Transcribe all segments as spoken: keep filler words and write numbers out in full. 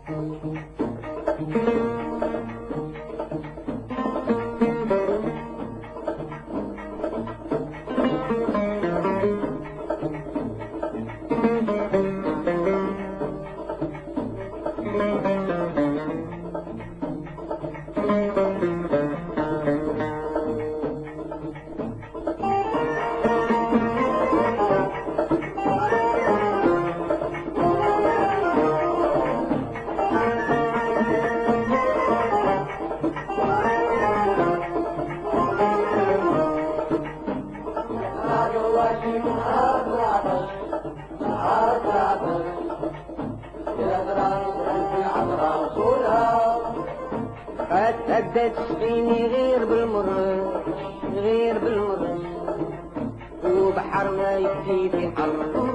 بدات تسقيني غير بالمر غير بالمر وبحر ما يكفي في حر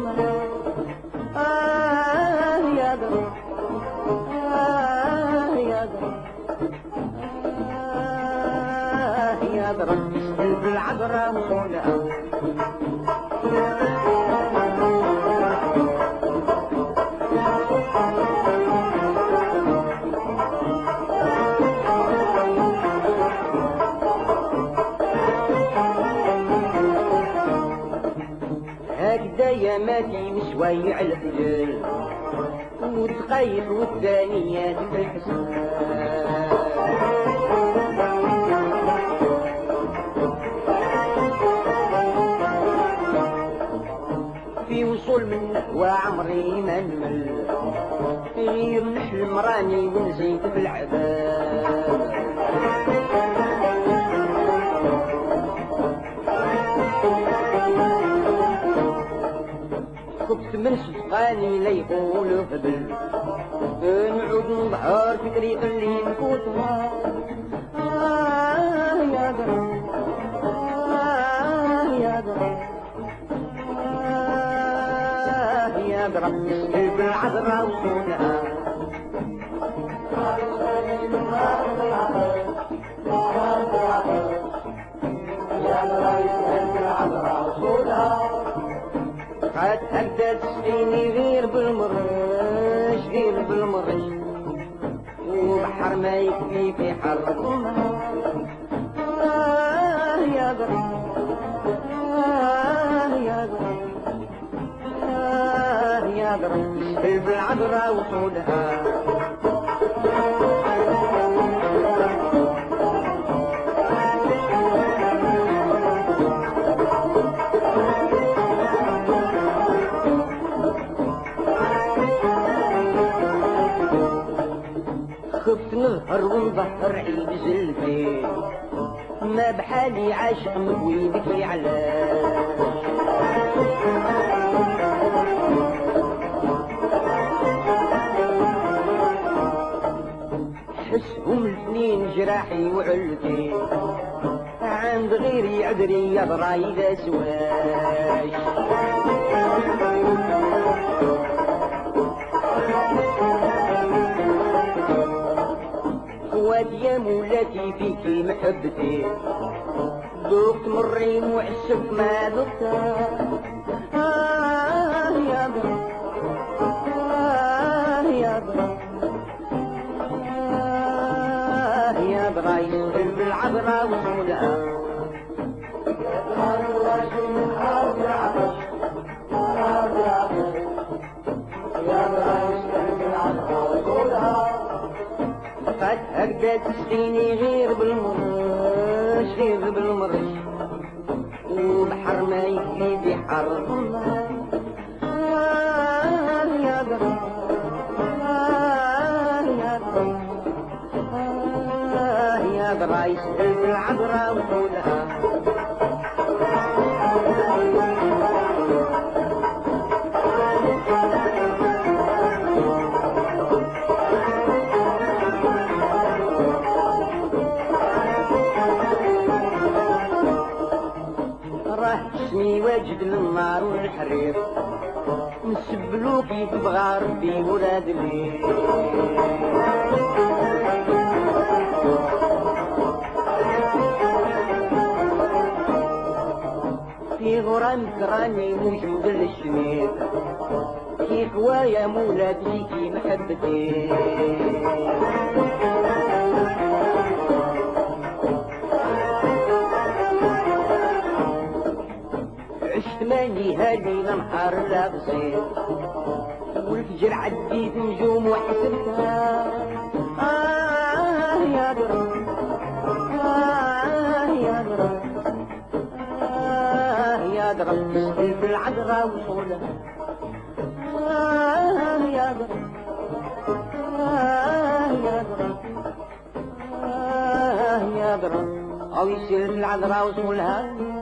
آه يا در آه يا در آه يا در بالعذرة وصولها هكذا يا ماتي مشوي على الرجال وتقيف والثانيات في الحسن في وصول من وعمري ما نمل غير نحلم راني ونزيد في العذاب خبت من صدقاني لا يقولوا هبل نعود نظهر في طريق اللي نفوت آه يا در آه يا در آه يا در بالعذرة وصولها قد أبدا تسقيني غير بالمرش غير بالمرش وبحر ما يكفي في حر آه يا در آه يا در آه يا در بالعذرة وصولها خفت نظهر ونظهر عيد جلدي ما بحالي عاشق مكوي بكي علاش حسهم الاثنين جراحي وعلتي عند غيري عذري يضرى إذا سواش خواتي يا مولاتي فيكي محبتي ذوقت مري وعشق ما ذقتها آه يا در آه يا در آه يا در يسهل بالعذرة وصولها قد هكذا تسقيني غير بالمرش غير بالمرش وبحر ما يكفي بحر آه يا در آه يا در آه يا در يسهل بالعذرة وصولها اسمي واجد للنار والحرير نسبلو كيف بغى ربي ولاد الليل في راني غرام كراني مش مدل الشميت كي هوايا مولاد فيكي محبتي عشت ماني هادي نهار لا بسيط والفجر عديت نجوم وحسبتها آه يا درب آه يا درب آه يا درب في العذراء وصولها آه يا درب آه يا درب آه يا درب أو يصير العذراء وصولها